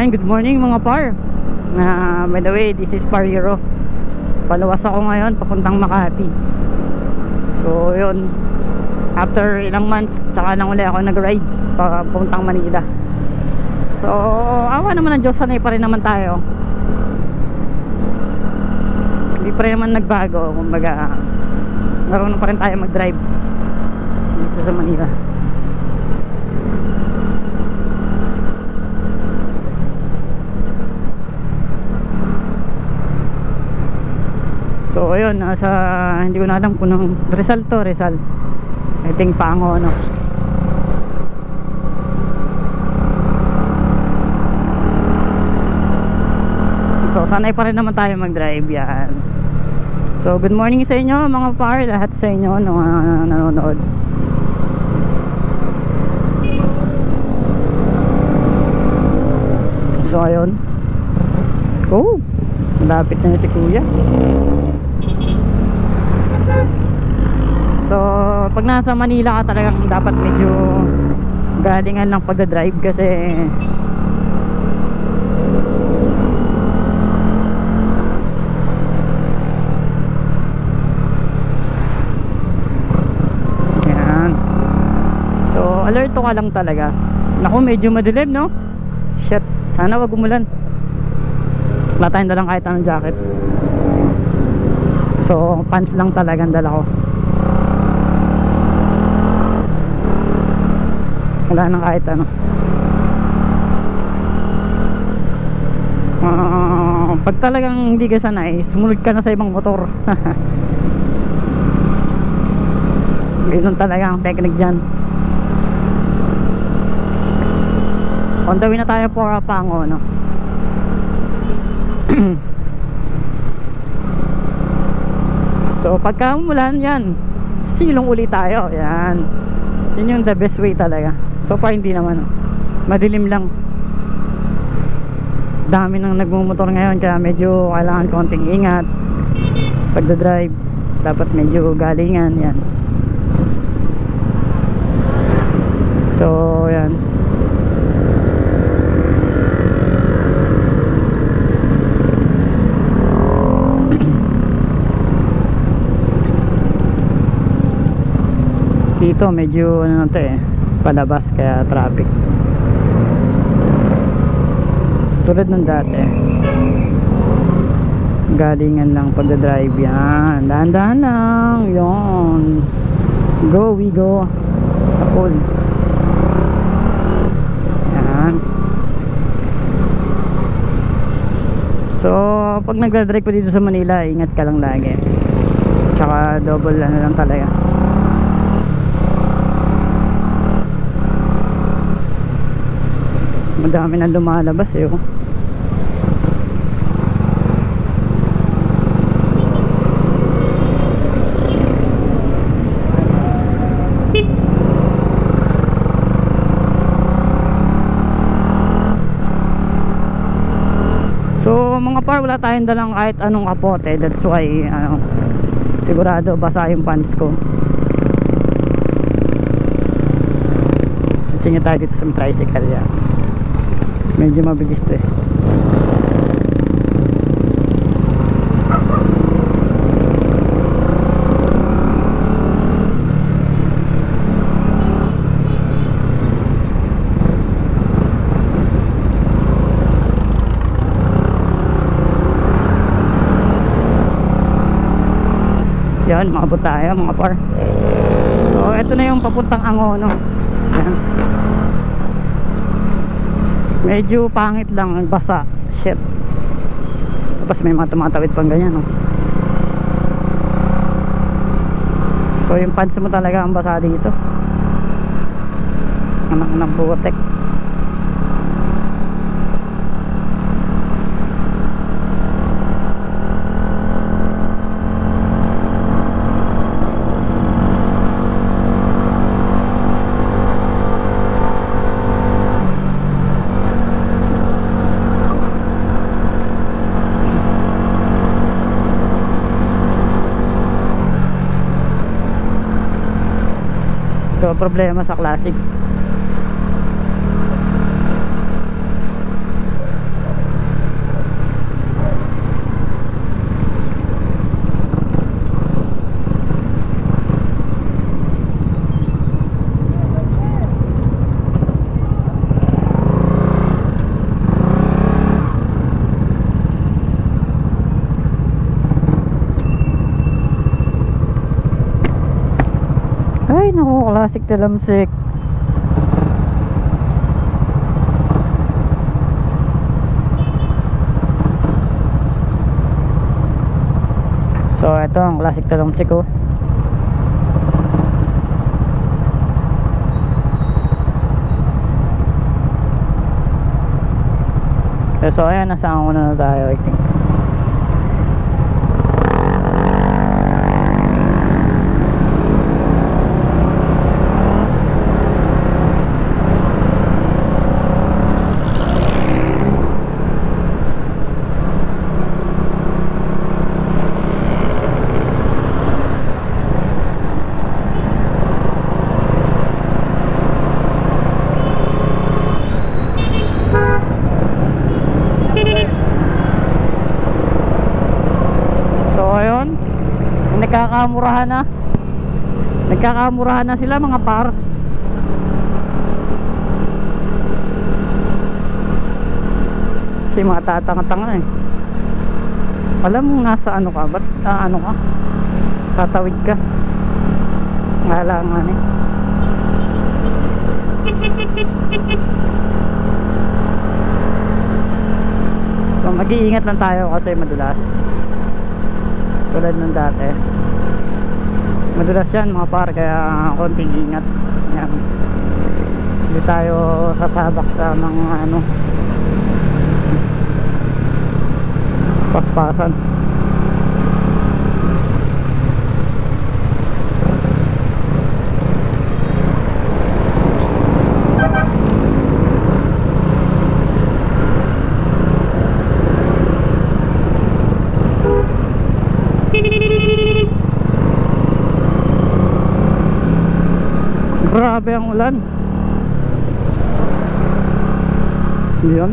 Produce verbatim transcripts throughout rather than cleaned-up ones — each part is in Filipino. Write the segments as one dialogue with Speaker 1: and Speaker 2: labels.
Speaker 1: Ayan, good morning mga par. uh, By the way, this is Par Hero. Paluwas ako ngayon papuntang Makati. So yun, after ilang months tsaka nang uli ako nag-rides papuntang Manila. So awa naman ng Diyos, sanay pa rin naman tayo. Hindi pa rin naman nagbago. Kumbaga marunong pa rin tayo mag-drive dito sa Manila. So ayun, nasa, hindi ko na alam kung nang Rizal to, Rizal I think Pango, no? So sanay pa rin naman tayo mag-drive yan. So good morning sa inyo mga par, lahat sa inyo no, uh, nanonood. So ayun, oh, malapit na si kuya. So pag nasa Manila ka talagang dapat medyo galingan lang pagdadrive kasi yan. So alerto ka lang talaga. Naku, medyo madilim, no? Shit, sana wag umulan. Wala tayong dalang kahit anong jacket. So pants lang talagang dala ko. Wala nang kahit ano. uh, Pag talagang hindi ka sanay, sumunod ka na sa ibang motor. Ganun talaga ang technique dyan. On the way na tayo for Pango, no? So pagka umulan yan, silong uli tayo. Yan, yun yung the best way talaga. So far hindi naman, madilim lang. Dami nang nagmumotor ngayon, kaya medyo kailangan konting ingat pagdadrive. Dapat medyo galingan. Yan. So yan. Dito medyo ano to eh, palabas kaya traffic. Tulad ng dati, galingan lang pagdadrive yan. Dahan-dahan lang. Yun. Go, we go. Sa pool. Yan. So pag nagdadrive pa dito sa Manila, ingat ka lang lagi. Tsaka double ano lang talaga. Madami na lumalabas eh, oh. So mga par, wala tayong dalang kahit anong kapote. That's why ano, sigurado basa yung pants ko. Sisingit tayo dito sa tricycle yan. Medyo mabilis to eh. Yan, makabot tayo mga par. So ito na yung papuntang Angono. Yan. Medyo pangit lang, basa. Shit. Tapos may mga tumatawid pang ganyan, no? So yung pants mo talaga ang basa dito. Anak ng butek. So problema sa Classic. Ay naku, classic talamsik. So ito ang classic talamsik ko. So ayan, nasaan ko na tayo, I think. Nagkakamurahan na Nagkakamurahan na sila mga par. Kasi mga tatanga-tanga eh. Alam mo nasa ano ka? Ba't ah, ano ka? Tatawid ka. Ngalangan eh. So mag-iingat lang tayo kasi madulas. Tulad ng dati, madulas yan mga par, kaya konting ingat. Yan. Hindi tayo sasabak sa mga ano paspasan. Grabe ang ulan. Yun.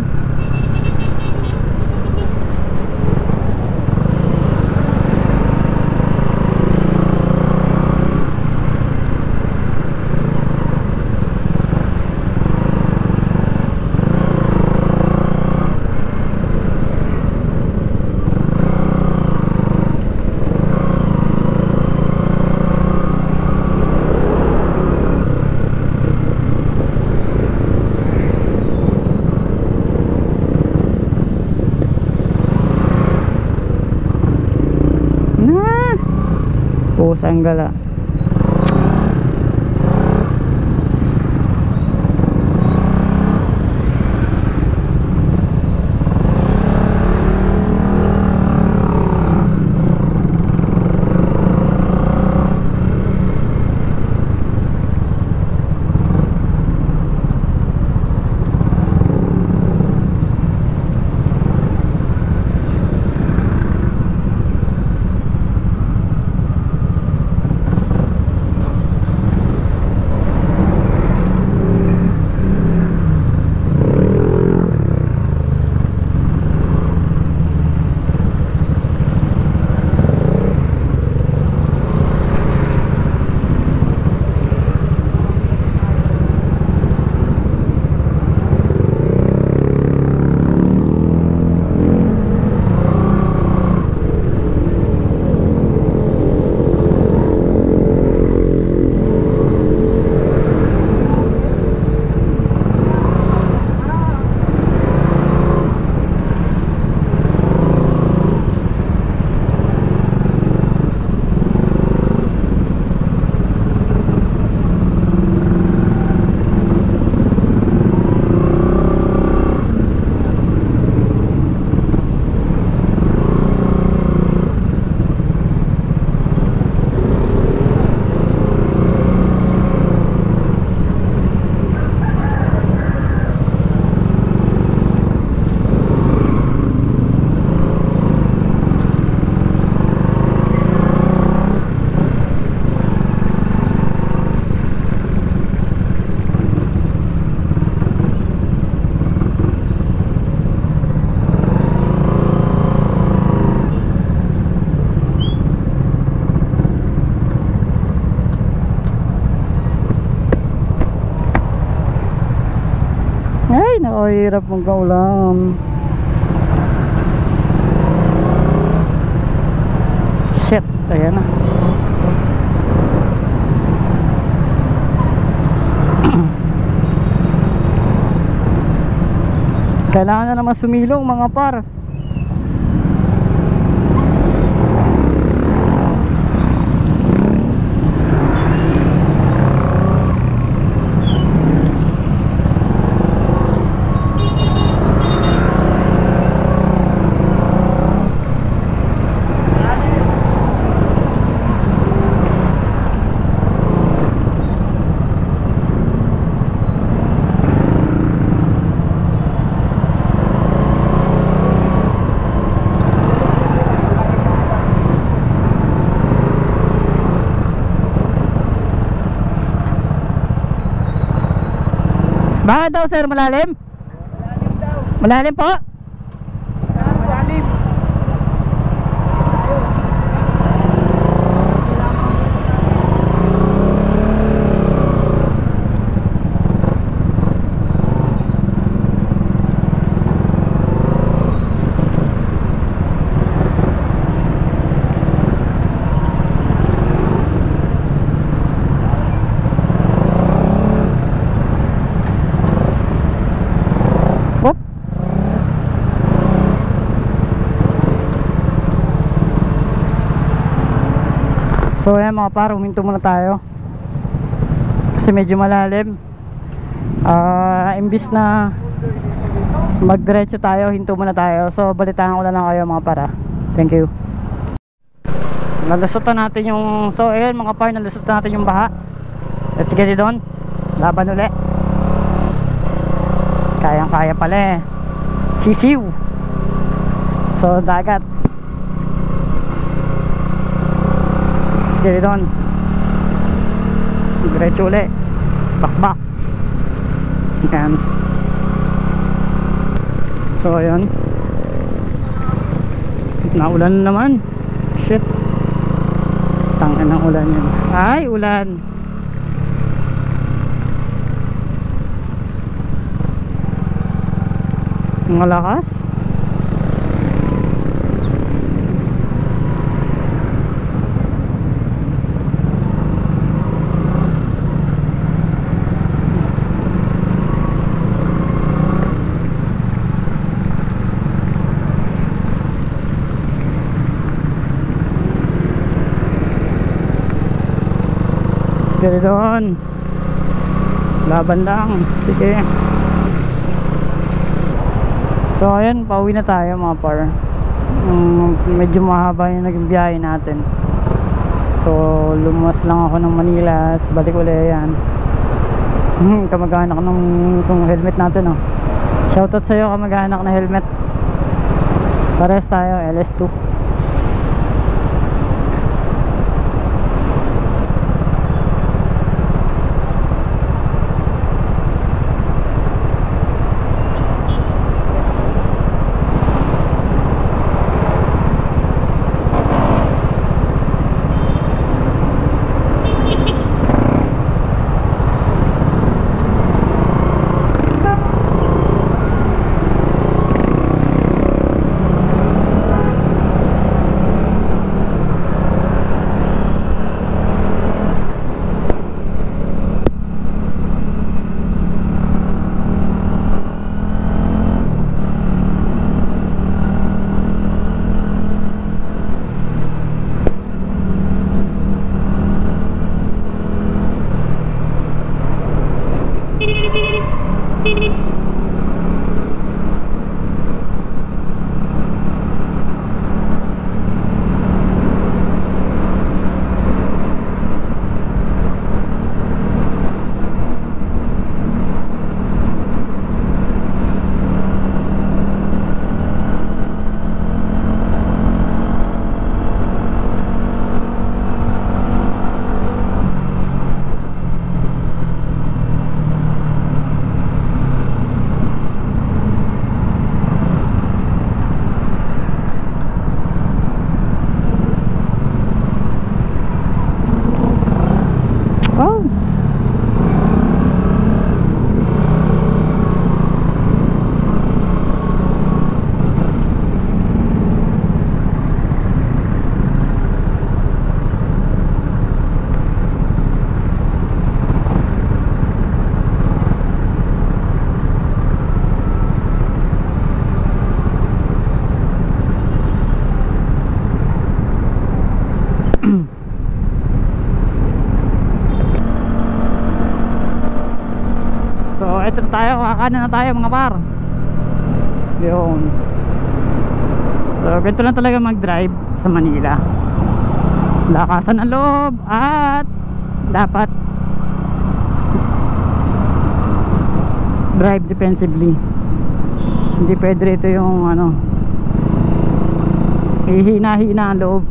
Speaker 1: Pusang gala. Ay, nakahirap mong kaulan. Shit, ayan na. Kailangan na naman sumilong mga par. Bakit daw sir, malalim?
Speaker 2: Malalim daw.
Speaker 1: Malalim po?
Speaker 2: Malalim.
Speaker 1: So ayan mga par, huminto muna tayo kasi medyo malalim. uh, Imbis na magdiretso tayo, hinto muna tayo. So balitaan ko na lang kayo mga para. Thank you. Nalusutan natin yung, so ayan mga par, nalusutan natin yung baha. Let's get it on. Laban ulit. Kayang kaya pala eh. Sisiw. So dagat. Get it on. Diretso ulit. Bakbak. Yan. So ayun, naulan naman. Shit. Tangin ng ulan yun. Ay ulan. Ang lakas. Sige doon. Laban lang. Sige. So ayan, pauwi na tayo mga par. um, Medyo mahaba yung naging biyahe natin. So lumuwas lang ako ng Manila, balik ulit yan. hmm, Kamag-anak ng itong helmet natin oh. Shoutout sa'yo kamag-anak na helmet. Pares tayo, L S two. ito na tayo, kakanan na tayo mga par. Yun. So ganito lang talaga mag drive sa Manila. Lakasan ang loob at dapat drive defensively. Hindi pwede rito yung ano, hihina-hina ang loob.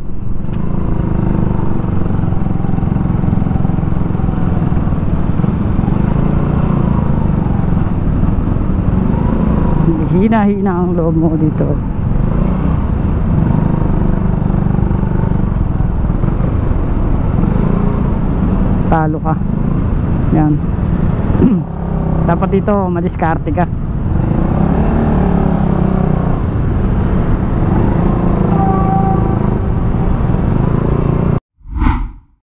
Speaker 1: Hihina-hina ang loob mo dito. Talo ka. Yan. Dapat dito madiskarte ka.